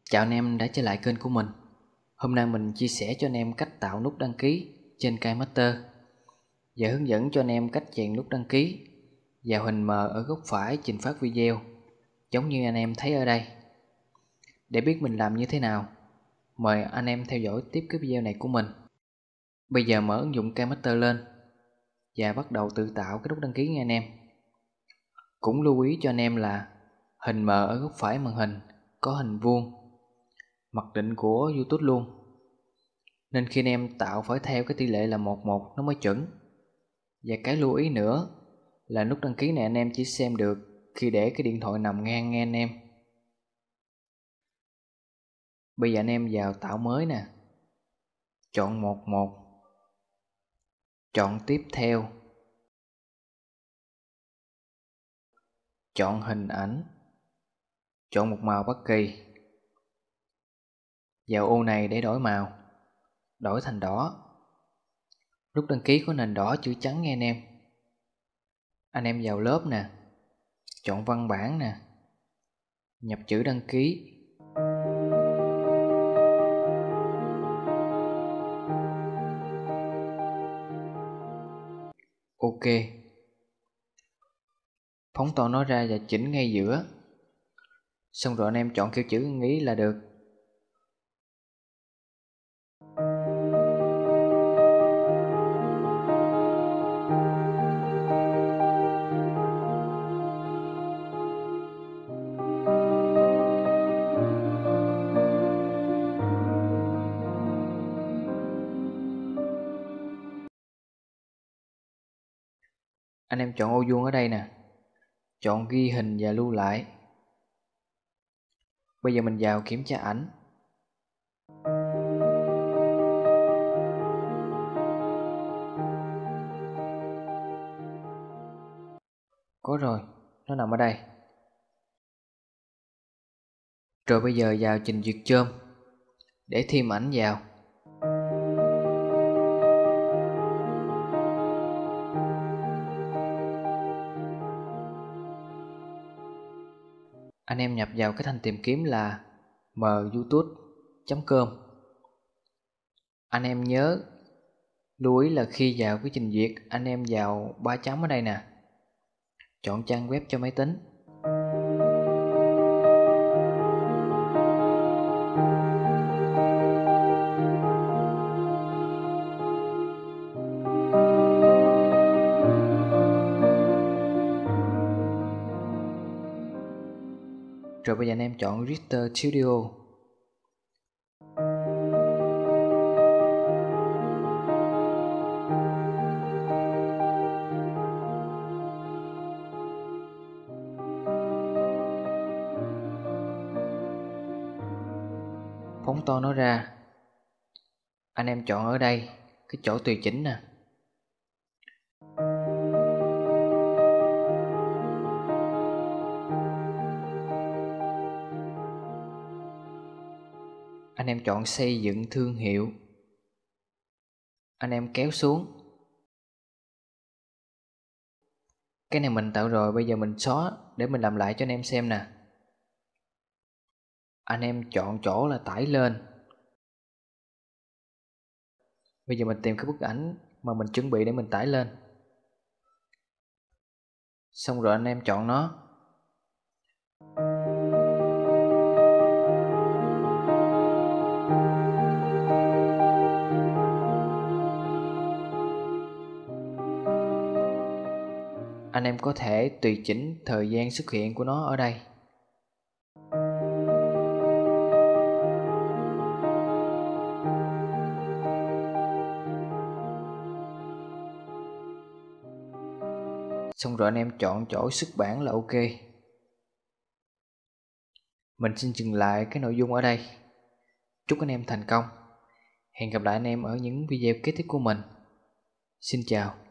Chào anh em đã trở lại kênh của mình. Hôm nay mình chia sẻ cho anh em cách tạo nút đăng ký trên KineMaster và hướng dẫn cho anh em cách chèn nút đăng ký vào hình mờ ở góc phải trình phát video, giống như anh em thấy ở đây. Để biết mình làm như thế nào, mời anh em theo dõi tiếp cái video này của mình. Bây giờ mở ứng dụng KineMaster lên và bắt đầu tự tạo cái nút đăng ký nha anh em. Cũng lưu ý cho anh em là hình mờ ở góc phải màn hình có hình vuông, mặc định của YouTube luôn, nên khi anh em tạo phải theo cái tỷ lệ là 1:1 nó mới chuẩn. Và cái lưu ý nữa là nút đăng ký này anh em chỉ xem được khi để cái điện thoại nằm ngang nghe anh em. Bây giờ anh em vào tạo mới nè, chọn 1:1, chọn tiếp theo, chọn hình ảnh, chọn một màu bất kỳ. Vào ô này để đổi màu, đổi thành đỏ. Nút đăng ký có nền đỏ chữ trắng nghe anh em. Anh em vào lớp nè, chọn văn bản nè, nhập chữ đăng ký. Ok. Phóng to nó ra và chỉnh ngay giữa. Xong rồi anh em chọn kiểu chữ ưng ý là được. Anh em chọn ô vuông ở đây nè, chọn ghi hình và lưu lại. Bây giờ mình vào kiểm tra ảnh. Có rồi, nó nằm ở đây. Rồi bây giờ vào trình duyệt chôm để thêm ảnh vào. Anh em nhập vào cái thanh tìm kiếm là myoutube.com. Anh em nhớ lưu ý là khi vào cái trình duyệt, anh em vào 3 chấm ở đây nè, chọn trang web cho máy tính. Rồi bây giờ anh em chọn Reader Studio. Phóng to nó ra. Anh em chọn ở đây cái chỗ tùy chỉnh nè. Anh em chọn xây dựng thương hiệu. Anh em kéo xuống. Cái này mình tạo rồi, bây giờ mình xóa để mình làm lại cho anh em xem nè. Anh em chọn chỗ là tải lên. Bây giờ mình tìm cái bức ảnh mà mình chuẩn bị để mình tải lên. Xong rồi anh em chọn nó. Anh em có thể tùy chỉnh thời gian xuất hiện của nó ở đây. Xong rồi anh em chọn chỗ xuất bản là ok. Mình xin dừng lại cái nội dung ở đây. Chúc anh em thành công. Hẹn gặp lại anh em ở những video kế tiếp của mình. Xin chào.